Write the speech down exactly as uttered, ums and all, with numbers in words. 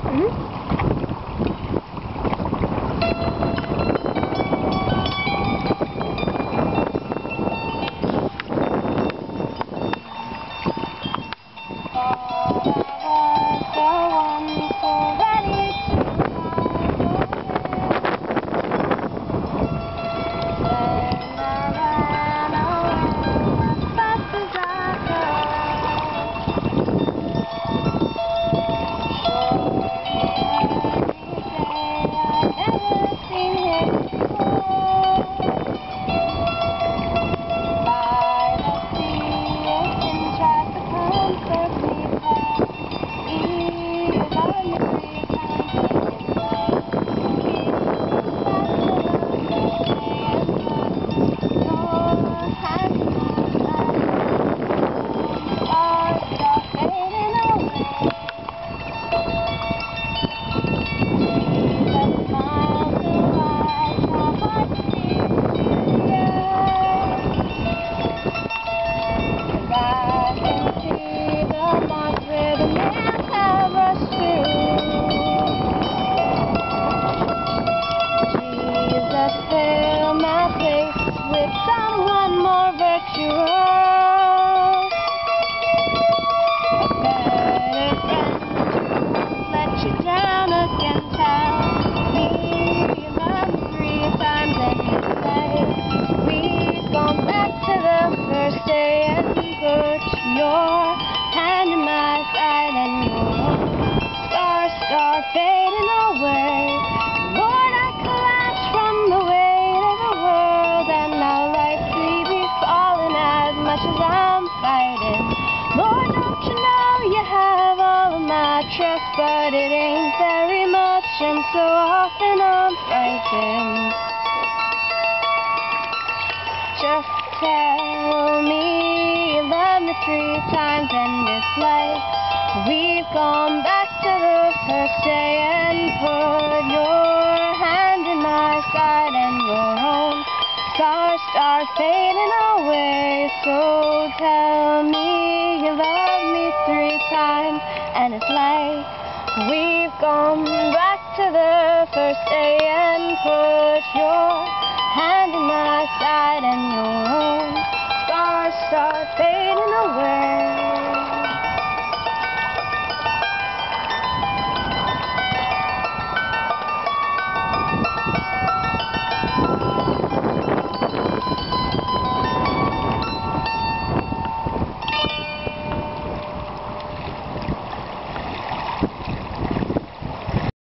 Mm-hmm. With someone more virtuous, a better friend to let you down again. Tell me you love me three times and you say we've gone back to the first day and put your hand in my side and your own stars start fading away. Lord, I collapse from the weight of the world and now likely be falling as much as I'm fighting. Lord, don't you know you have all of my trust, but it ain't very much, and so often I'm frightened. Just tell me you love me three times and it's like we've gone back to the first day and put your hand in my side and your own stars start fading away. So tell me you love me three times and it's like we've gone back to the first day and put your hand in my side and your